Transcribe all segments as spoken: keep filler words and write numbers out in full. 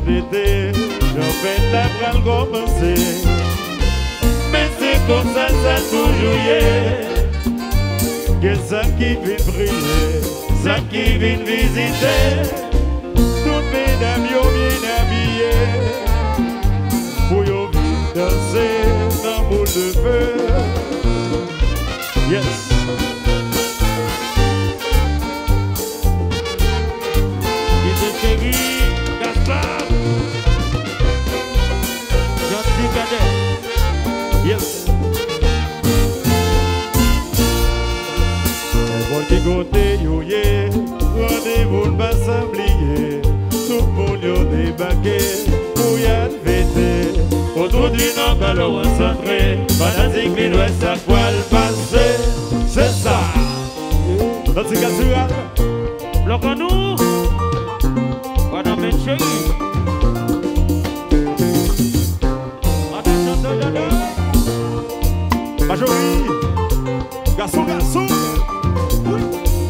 l'été, j'en fais la pral commencer. Mais c'est comme ça, ça toujours y est. Que ça qui vient briller, ça qui vient visiter. Toutes mesdames yo bien habillées, pour yo vient danser dans boule de feu. Yes. Yes. Bon côté yo yeah, rendez-vous ne pas s'oublier. Tout le monde yo débarqué pour y fêter. Autour du nord ballon centré, fanatique les l'ouest à quoi le passé. C'est ça. Dans ce cas sur Locanou, madame et chérie. Majorie, garçon, garçon. Oui.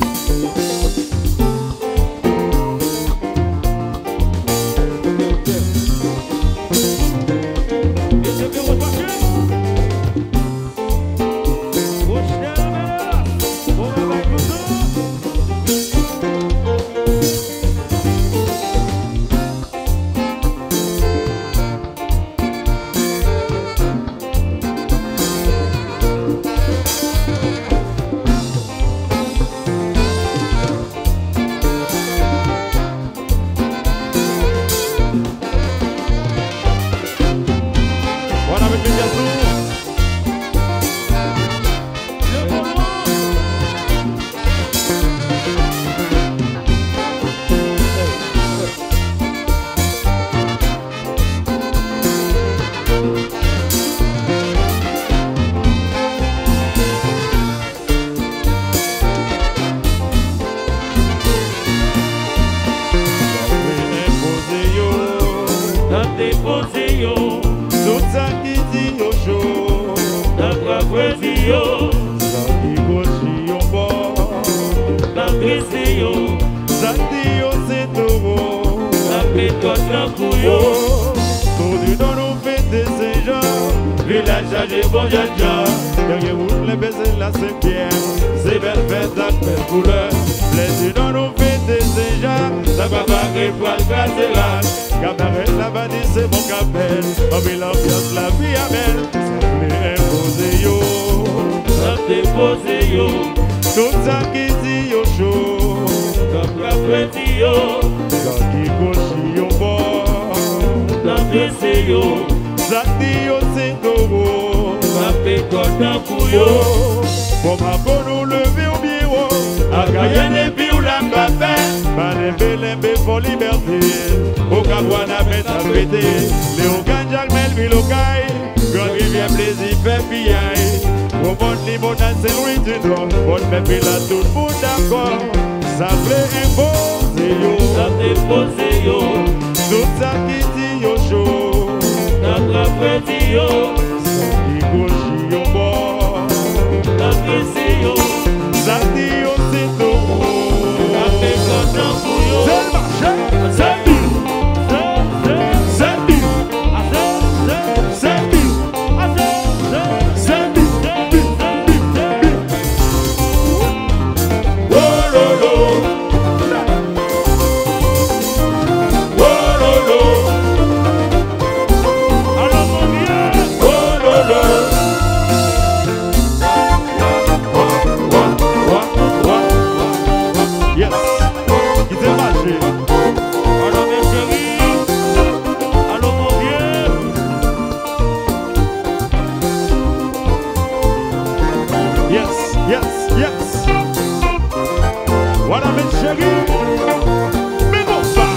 Tout ça qui dit au chaud, d'après Brésil, ça qui gauche au bord, la Brésil, ça dit au c'est taureau, la méthode la couillon. Tout du don nous fait des gens, Village à des bons jaja, derrière vous les baisers la Saint-Pierre, c'est belle fête à belle couleur. Les du don nous fait des gens, ça va barrer pour le caséral. Cabaret là-bas dit c'est mon capel, on met l'ambiance la vie à belle, ça plaît imposer yo, ça dépose yo, tout ça qui dit au chaud, d'après Brésil, ça qui gauche au bord, la Brésil, ça dit au c'est taureau, la méthode la couillon. Pour ma bonne nous lever au bureau, à Cayenne et puis ou la café, Malembe lembe pour liberté, au Cabouana met à fêter, Léo Ganjak Melville au Caille, Grande Rivière plaisir fait piaille, au monde limonade c'est Louis du Nord, on fait puis là tout le monde d'accord, ça plaît imposer yo, ça dépose yo, tout ça qui dit au chaud, d'après Brésil, ça qui gauche au bord, la Brésil, ça dit au c'est taureau. C'est le marché, c'est le deal, c'est le deal, c'est le deal, c'est le deal, oh lolo, oh lolo, alors mon Dieu, oh lolo, yes. Alors mes chéris, allô mon vieux. Yes, yes, yes. Voilà mes chéris. Mais non pas.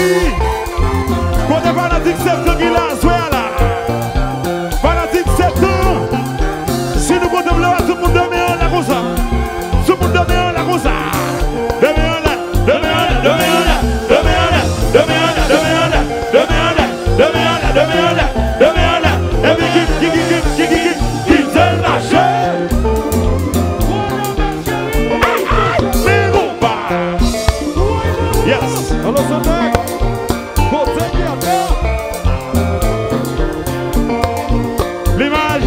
chérie. Quand on est fanatique, c'est ce qu'il a, sois là. Fanatique, c'est tout. Si nous comptons là, tout le monde demeure là comme ça. Tout le monde demeure là comme ça. Demeure là, demeure là, demeure là, demeure là, demeure là, demeure là, demeure là, demeure là, demeure là, demeure là. Et puis qui, qui, qui, qui, qui, qui, qui, qui, c'est le marché. Mais bon, bah. Yes. Alors, ça fait. L'image.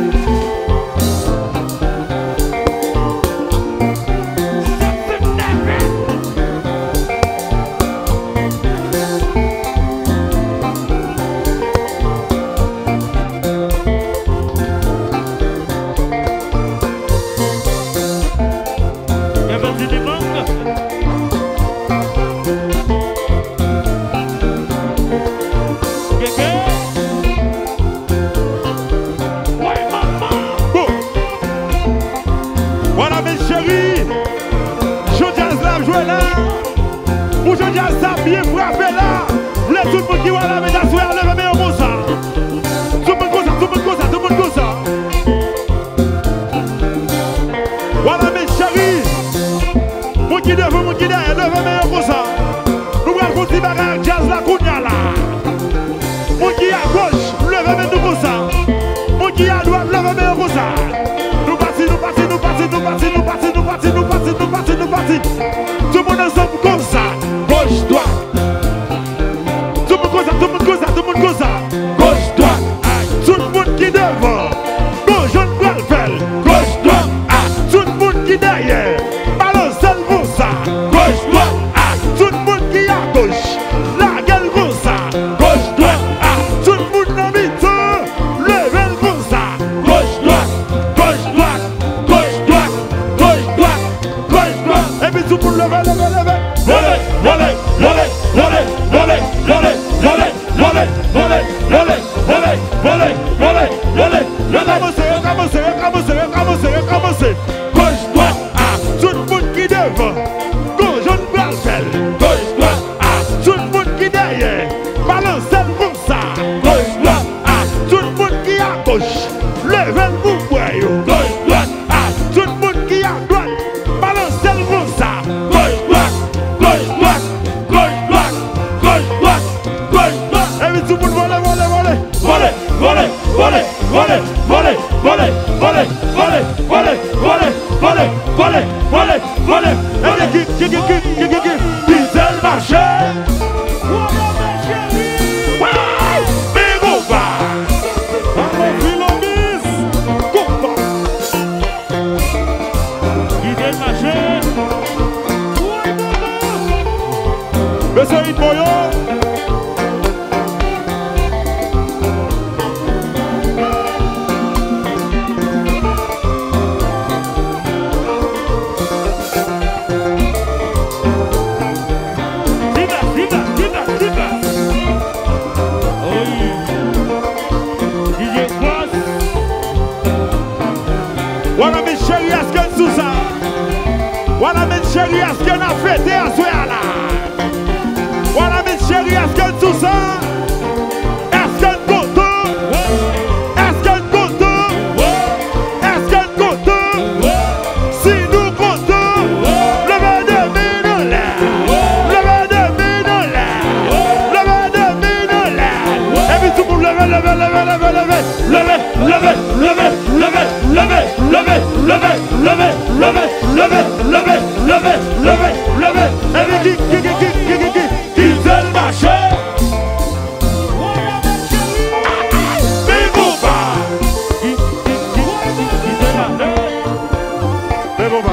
Il y a pas de demande. Voilà mes chéris, Jean-Jazz l'a joué là, pour Jean-Jazz ça bien frappé là, voulez tout le monde qui voit la médaille sur le meilleur comme ça, tout le monde comme ça, tout le monde comme ça, tout le monde comme ça. Voilà mes chéris, mon qui devant, mon qui derrière, le meilleur comme ça, nous allons continuer à jazz la kounya là, mon qui à gauche, le meilleur comme ça, mon qui à droite, le meilleur comme ça. Nous partons, nous partons, nous partons, nous partons, nous partons, nous partons, nous partons, nous partons, nous partons. Tout le monde ensemble comme ça, gauche, droite. Tout le monde comme ça, tout le monde comme ça, tout le monde comme ça, gauche, droite. Tout le monde qui devant, gauche, jaune, blanc, belle, gauche, droite. Tout le monde qui derrière, balance le comme ça, gauche, droite. Tout le monde qui à gauche, la gueule comme ça, gauche, droite. Tout le monde dans le milieu, level comme ça, gauche, droite. Et puis tout le monde levez, levez, levez. Volez, volez, volez, volez, volez, volez, volez, volez, volez, volez, volez, volez, volez, volez, volez. Commencez, recommencez, recommencez, recommencez, recommencez. Gauche, droite, ah, tout le monde qui devant. Gauche, jaune, blanc, belle. Gauche, droite, ah, tout le monde qui derrière. Balancez comme ça. Gauche, droite, ah, tout le monde qui à gauche. Levez le bout, gauche, droite, ah, tout le monde qui à droite. Volez, volez, volez, volez, volez, volez, volez, volez, volez, volez, volez, volez, volez, volez. Et qui, qui, qui, qui, qui, qui, qui, qui, le marché. Mais bon, bah. Qui vient le marché. Monsieur Hidboyo. Voilà mes chéris, est-ce que tout ça? Voilà mes chéris, est-ce qu'on a fêté à ce là? Voilà mes chéris, est-ce que tout ça? Est-ce qu'on compte? Est-ce qu'on compte? Est-ce qu'on compte? Si nous comptons, levez de mine là, levez de mine là, levez de mine là. Et puis tout le monde levez, levez, levez, levez, levez, levez, levez, levez, levez, levez, levez, levez, levez, levez, levez, levez, levez, levez, levez. Et puis qui, qui, qui, qui, qui, qui, qui, qui fait le marché? Mais bon bah. Qui, qui, qui, qui fait le marché? Mais bon bah.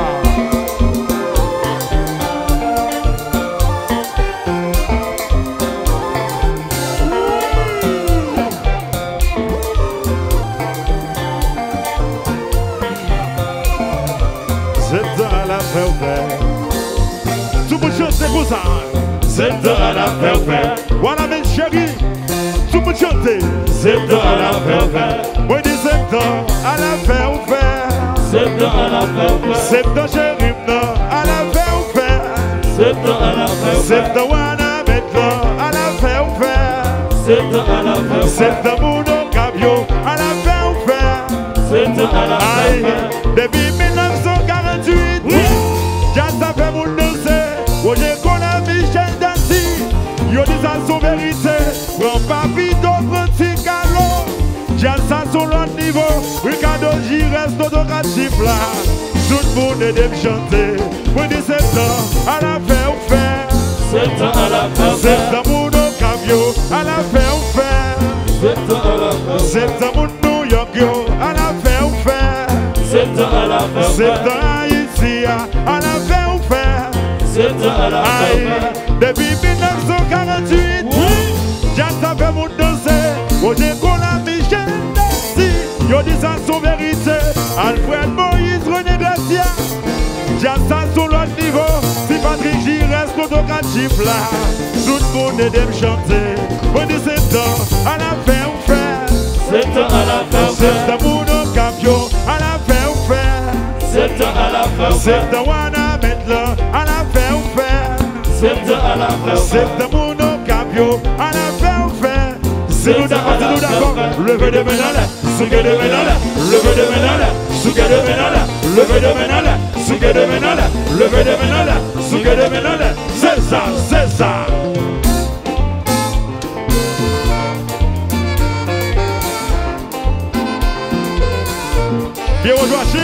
C'est dans la faire faire. Tout le monde chante c'est pour ça. C'est dans la faire faire. Voilà mes chéris. Tout le monde chante. C'est dans la faire faire. Moi dis c'est dans à la faire faire. C'est dans la faire faire. C'est dans chéri non à la faire faire. C'est dans la faire faire. C'est dans Wana mettre temps à la faire ou faire. C'est temps à la faire ou C'est faire. temps mon occasion à la faire ou faire. C'est temps à la faire Aïe, ou faire. depuis mille neuf cent quarante-huit, Oui. Jazz a fait mon danser. Roger Cola, Michel Dancy. Yo dit ça son vérité. Grand papito, grand ticalo. Jazz a son l'autre niveau. Ricardo J reste autocratif là. Tout le monde est de chanter. Moi dis c'est temps à la faire ou faire. C'est temps à la faire ou C'est faire. temps mon occasion à la faire ou faire. C'est temps à la faire ou faire. C'est temps mon New York yo à la faire ou faire. C'est temps à la faire ou C'est faire. temps Haïti à la faire ou faire. C'est temps à la faire ou Aïe, faire. depuis mille neuf cent quarante-huit, Oui. Jazz a fait mon danser. Roger Cola, Michel Dancy. Yo dit ça son vérité. Alfred Moïse, René Gracia. Jazz a son l'autre niveau. Si Patrick J reste autocratif là. Tout le monde est de me chanter. Moi dis c'est temps à la faire ou faire. C'est temps à la faire ou C'est faire. temps mon occasion à la faire ou faire. C'est temps à la faire ou C'est faire. temps Wana maintenant à la faire ou faire. C'est temps à la faire ou C'est faire. temps mon occasion à la faire ou faire. C'est nous d'accord, c'est nous d'accord. Levez de main là, souquez de main là, levez de main là, souquez de main là, levez de main là, souquez de main là, levez de main là, souquez de main là. C'est ça, c'est ça. Bien rejoint.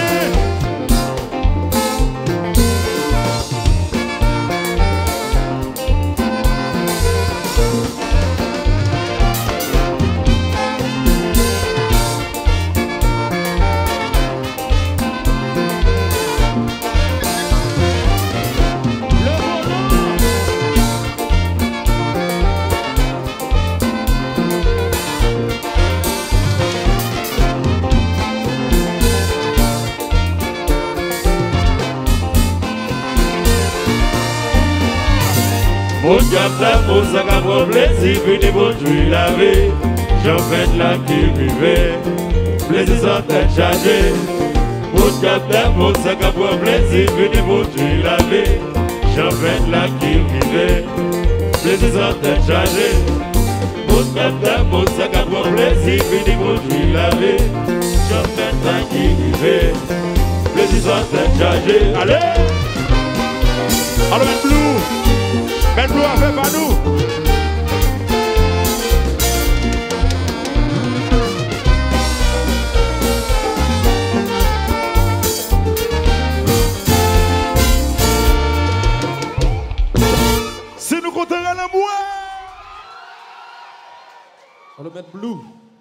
Mon diable la pose à capro plaisir, venez bonjour la vie. J'en fais de la qui vivait, plaisir sans tête chargée. Mon diable la pose à capro plaisir, venez bonjour la vie. J'en fais de la qui vivait, plaisir sans tête chargée. Mon diable la pose à capro plaisir, venez bonjour la vie. J'en fais de la qui vivait, plaisir sans tête chargée. Allez! Alors, Ben Blue! Ben Blue a fait pas nous! Si nous comptons l'amour! Alors, Ben Blue.